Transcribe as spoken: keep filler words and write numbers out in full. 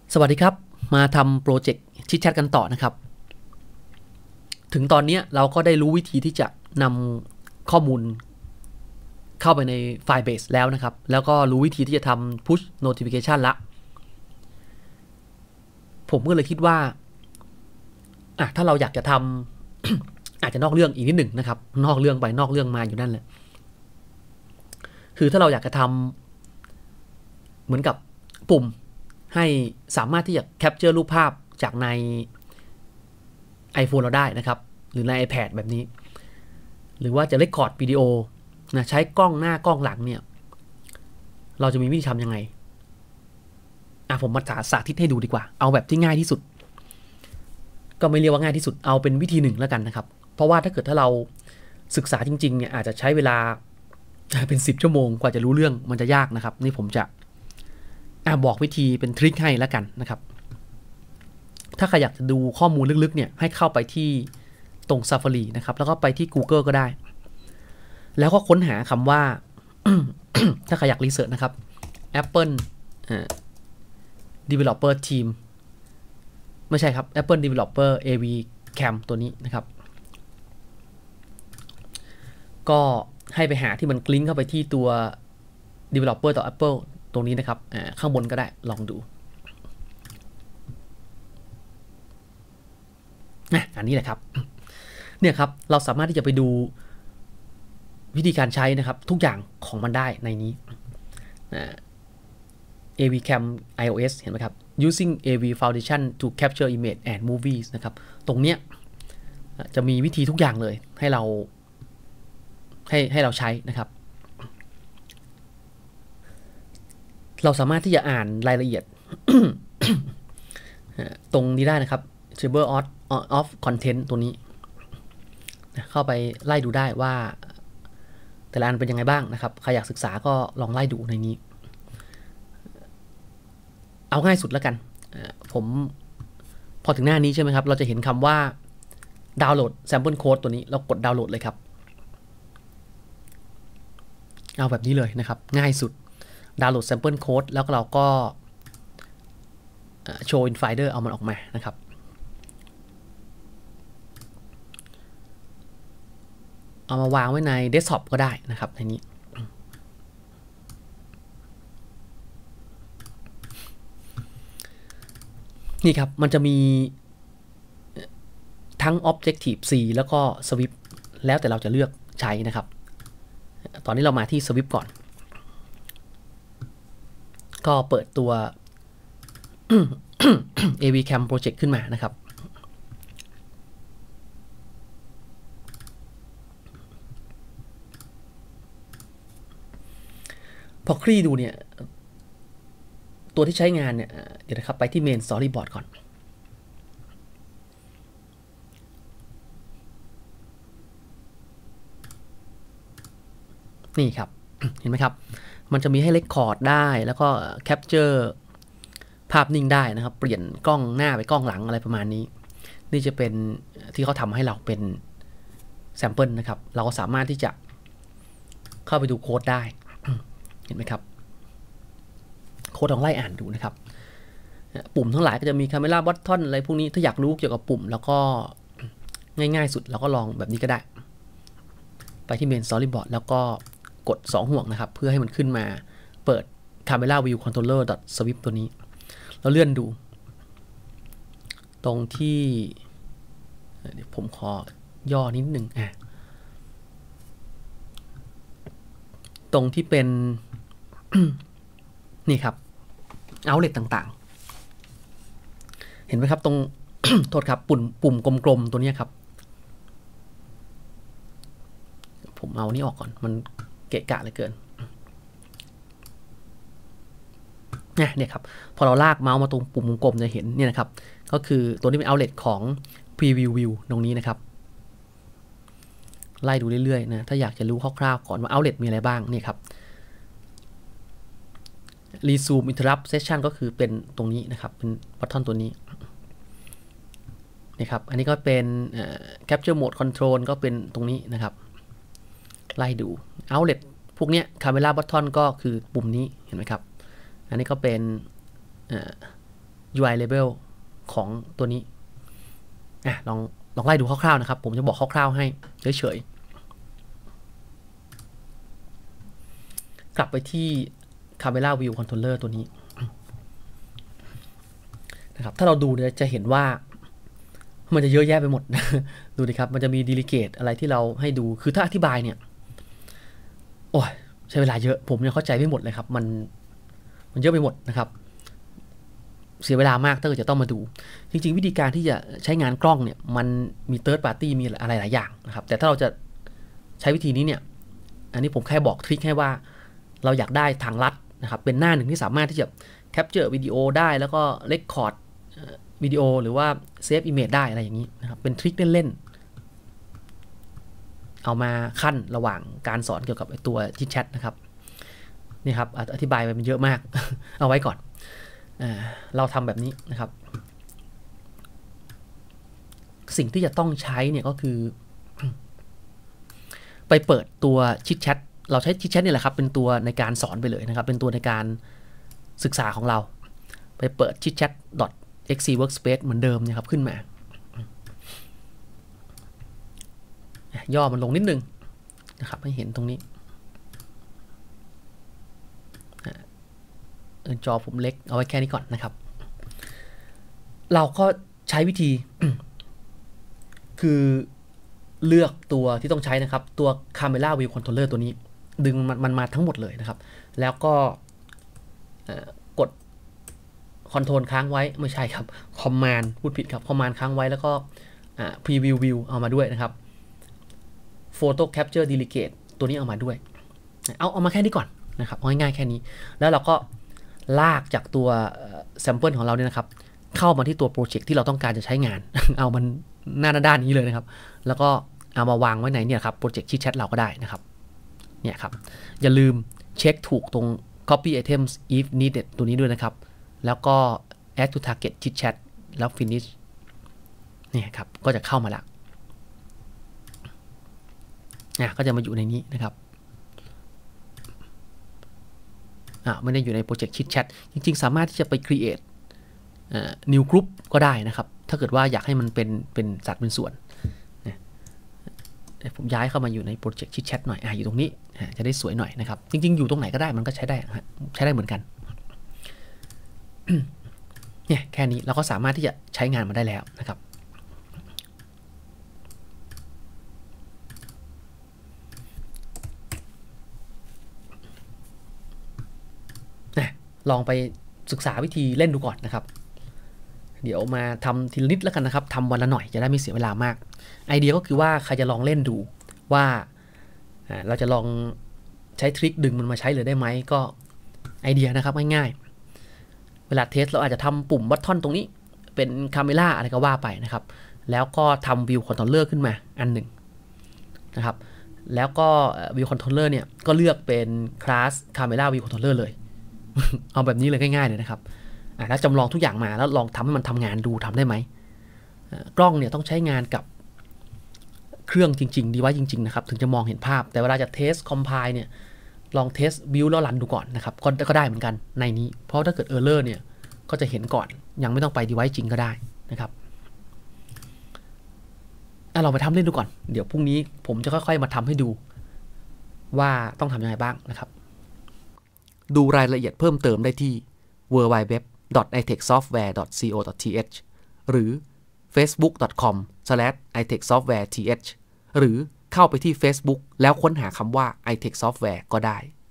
สวัสดีครับมาทำโปรเจกต์ชิดแชทกันต่อนะครับถึงตอนนี้เราก็ได้รู้วิธีที่จะนำข้อมูลเข้าไปในไฟล์เบสแล้วนะครับแล้วก็รู้วิธีที่จะทำ push notification ละผมก็เลยคิดว่าอ่ะถ้าเราอยากจะทำ อาจจะนอกเรื่องอีกนิดหนึ่งนะครับนอกเรื่องไปนอกเรื่องมาอยู่นั่นแหละคือถ้าเราอยากจะทำเหมือนกับปุ่มให้สามารถที่จะแคปเจอร์รูปภาพจากใน iPhone เราได้นะครับหรือใน iPad แบบนี้หรือว่าจะเรคคอร์ดวิดีโอนะใช้กล้องหน้ากล้องหลังเนี่ยเราจะมีวิธีทำยังไงอ่ะผมมาสาธิตให้ดูดีกว่าเอาแบบที่ง่ายที่สุดก็ไม่เรียกว่าง่ายที่สุดเอาเป็นวิธีหนึ่งแล้วกันนะครับเพราะว่าถ้าเกิดถ้าเราศึกษาจริงๆเนี่ยอาจจะใช้เวลาเป็นสิบชั่วโมงกว่าจะรู้เรื่องมันจะยากนะครับนี่ผมจะอ่ะบอกวิธีเป็นทริคให้แล้วกันนะครับถ้าใครอยากจะดูข้อมูลลึกๆเนี่ยให้เข้าไปที่ตรง Safari นะครับแล้วก็ไปที่ Google ก็ได้แล้วก็ค้นหาคำว่า ถ้าใครอยากรีเสิร์ชนะครับ Apple Developer Team ไม่ใช่ครับ Apple Developer เอ วี Cam ตัวนี้นะครับก็ให้ไปหาที่มันลิงก์เข้าไปที่ตัว Developer ต่อ Apple ตรงนี้นะครับข้างบนก็ได้ลองดูอันนี้แหละครับเนี่ยครับเราสามารถที่จะไปดูวิธีการใช้นะครับทุกอย่างของมันได้ในนี้ เอ วี Cam iOS เห็นไหมครับ using เอ วี Foundation to capture image and movies นะครับตรงเนี้ยจะมีวิธีทุกอย่างเลยให้เราให้ให้เราใช้นะครับเราสามารถที่จะอ่านรายละเอียด ตรงนี้ได้นะครับ table of of content ตัวนี้เข้าไปไล่ดูได้ว่าแต่ละอันเป็นยังไงบ้างนะครับใครอยากศึกษาก็ลองไล่ดูในนี้เอาง่ายสุดแล้วกันผมพอถึงหน้านี้ใช่ไหมครับเราจะเห็นคำว่าดาวน์โหลด sample code ตัวนี้เรากดดาวน์โหลดเลยครับเอาแบบนี้เลยนะครับง่ายสุดดาวน์โหลด sample code แล้วเราก็โชว์ in Finder เอามันออกมานะครับเอามาวางไว้ในเดสก์ท็อปก็ได้นะครับในนี้นี่ครับมันจะมีทั้ง Objective C แล้วก็ Swift แล้วแต่เราจะเลือกใช้นะครับตอนนี้เรามาที่ Swift ก่อนก็เปิดตัว เอ วี Cam Project ขึ้นมานะครับพอคลี่ดูเนี่ยตัวที่ใช้งานเนี่ยเดี๋ยวนะครับไปที่ Main Storyboard ก่อนนี่ครับ เห็นไหมครับมันจะมีให้ Record ได้แล้วก็ Capture ภาพนิ่งได้นะครับเปลี่ยนกล้องหน้าไปกล้องหลังอะไรประมาณนี้นี่จะเป็นที่เขาทำให้เราเป็น Sample นะครับเราก็สามารถที่จะเข้าไปดูโค้ดได้เห็นไหมครับโค้ดลองไล่อ่านดูนะครับปุ่มทั้งหลายก็จะมี Camera Button อะไรพวกนี้ถ้าอยากรู้เกี่ยวกับปุ่มแล้วก็ง่ายๆสุดเราก็ลองแบบนี้ก็ได้ไปที่ Main Storyboard แล้วก็กดสองห่วงนะครับเพื่อให้มันขึ้นมาเปิด Camera View Controller Swift ตัวนี้แล้วเลื่อนดูตรงที่เดี๋ยวผมขอย่อนิดนึงอ่ะตรงที่เป็น นี่ครับเอาเลทต่างๆเห็นไหมครับตรง โทษครับปุ่มปุ่มกลมๆตัวนี้ครับผมเอานี่ออกก่อนมันเกะกะเหลือเกินเนี่ยครับพอเราลากเมาส์มาตรงปุ่มกลมจะเห็นเนี่ยนะครับก็คือตัวนี้เป็น outlet ของ preview view ตรงนี้นะครับไล่ดูเรื่อยๆนะถ้าอยากจะรู้คร่าวๆก่อนว่า outlet มีอะไรบ้างนี่ครับ resume interrupt session ก็คือเป็นตรงนี้นะครับเป็นบัตทอนตัวนี้นะครับอันนี้ก็เป็น capture mode control ก็เป็นตรงนี้นะครับไล่ดู outlet พวกเนี้ย camera button ก็คือปุ่มนี้เห็นไหมครับอันนี้ก็เป็นยู ไอ label ของตัวนี้อ่ะลองลองไล่ดูคร่าวๆนะครับผมจะบอกคร่าวๆให้เฉยๆกลับไปที่ Camera View Controller ตัวนี้นะครับถ้าเราดูเนี่ยจะเห็นว่ามันจะเยอะแยะไปหมด ดูดิครับมันจะมี delegate อะไรที่เราให้ดูคือถ้าอธิบายเนี่ยโอ้ยใช้เวลาเยอะผมยังเข้าใจไม่หมดเลยครับมันมันเยอะไปหมดนะครับเสียเวลามากถ้าเกิดจะต้องมาดูจริงๆวิธีการที่จะใช้งานกล้องเนี่ยมันมี third party มีอะไรหลายอย่างนะครับแต่ถ้าเราจะใช้วิธีนี้เนี่ยอันนี้ผมแค่บอกทริคให้ว่าเราอยากได้ทางลัดนะครับเป็นหน้าหนึ่งที่สามารถที่จะแคปเจอร์วิดีโอได้แล้วก็เรคคอร์ดวิดีโอหรือว่าเซฟอิมเมจได้อะไรอย่างนี้นะครับเป็นทริคเล่นๆเอามาขั้นระหว่างการสอนเกี่ยวกับตัวชิทแชทนะครับนี่ครับอธิบายไปมันเยอะมาก เอาไว้ก่อนเราทำแบบนี้นะครับสิ่งที่จะต้องใช้เนี่ยก็คือ ไปเปิดตัวชิทแชทเราใช้ชิทแชทนี่แหละครับเป็นตัวในการสอนไปเลยนะครับเป็นตัวในการศึกษาของเราไปเปิด chitchat.exe workspace เหมือนเดิมนะครับขึ้นมาย่อมันลงนิดนึงนะครับให้เห็นตรงนี้จอผมเล็กเอาไว้แค่นี้ก่อนนะครับเราก็ใช้วิธี คือเลือกตัวที่ต้องใช้นะครับตัว Camera View Controller ตัวนี้ดึงมันมาทั้งหมดเลยนะครับแล้วก็กด Control ค้างไว้ไม่ใช่ครับ Command พูดผิดครับ Command ค้างไว้แล้วก็ Preview View เอามาด้วยนะครับ Photo Capture Delegate ตัวนี้เอามาด้วยเอาเอามาแค่นี้ก่อนนะครับเอาง่ายๆแค่นี้แล้วเราก็ลากจากตัว sample ของเราเนี่ยนะครับเข้ามาที่ตัวโปรเจกต์ที่เราต้องการจะใช้งาน เอามันหน้าด้านนี้เลยนะครับแล้วก็เอามาวางไว้ในเนี่ยครับโปรเจกต์ชิทแชทเราก็ได้นะครับเนี่ยครับอย่าลืมเช็คถูกตรง copy items if needed ตัวนี้ด้วยนะครับแล้วก็ add to target chit chat แล้ว finish เนี่ยครับก็จะเข้ามาละเนี่ยก็จะมาอยู่ในนี้นะครับอ่าไม่ได้อยู่ในโปรเจกต์ชิทแชทจริงๆสามารถที่จะไป create new group ก็ได้นะครับถ้าเกิดว่าอยากให้มันเป็นเป็นสัดเป็นส่วนผมย้ายเข้ามาอยู่ในโปรเจกต์ชิทแชทหน่อยอ่ะอยู่ตรงนี้จะได้สวยหน่อยนะครับจริงๆอยู่ตรงไหนก็ได้มันก็ใช้ได้ใช้ได้เหมือนกัน เนี่ยแค่นี้เราก็สามารถที่จะใช้งานมาได้แล้วนะครับลองไปศึกษาวิธีเล่นดูก่อนนะครับเดี๋ยวมาทำทีละนิดแล้วกันนะครับทำวันละหน่อยจะได้ไม่เสียเวลามากไอเดียก็คือว่าใครจะลองเล่นดูว่าเราจะลองใช้ทริคดึงมันมาใช้เลยได้ไหมก็ไอเดียนะครับง่ายๆเวลาเทสเราอาจจะทำปุ่มบัตทอนตรงนี้เป็นคาเมล่าอะไรก็ว่าไปนะครับแล้วก็ทำวิวคอนโทรลเลอร์ขึ้นมาอันหนึ่งนะครับแล้วก็วิวคอนโทรลเลอร์เนี่ยก็เลือกเป็นคลาสคาเมล่าวิวคอนโทรลเลอร์เลย เอาแบบนี้เลยง่ายๆเลยนะครับแล้วจำลองทุกอย่างมาแล้วลองทำให้มันทำงานดูทำได้ไหมกล้องเนี่ยต้องใช้งานกับเครื่องจริงๆดีไว้จริงๆนะครับถึงจะมองเห็นภาพแต่เวลาจะเทสคอมไพล์เนี่ยลองเทสบิลแล้วรันดูก่อนนะครับก็ก็ได้เหมือนกันในนี้เพราะถ้าเกิดเออร์เลอร์เนี่ยก็จะเห็นก่อนยังไม่ต้องไปดีไว้จริงก็ได้นะครับเราไปทำเล่นดูก่อนเดี๋ยวพรุ่งนี้ผมจะค่อยๆมาทำให้ดูว่าต้องทำยังไงบ้างนะครับดูรายละเอียดเพิ่มเติมได้ที่ ดับเบิลยู ดับเบิลยู ดับเบิลยู ดอท ไอ เทค ซอฟต์แวร์ ดอท ซี โอ ดอท ที เอช หรือ เฟซบุ๊ก ดอท คอม สแลช ไอ เทค ซอฟต์แวร์ ที เอช หรือเข้าไปที่ Facebook แล้วค้นหาคำว่า ไอ เทค Software ก็ได้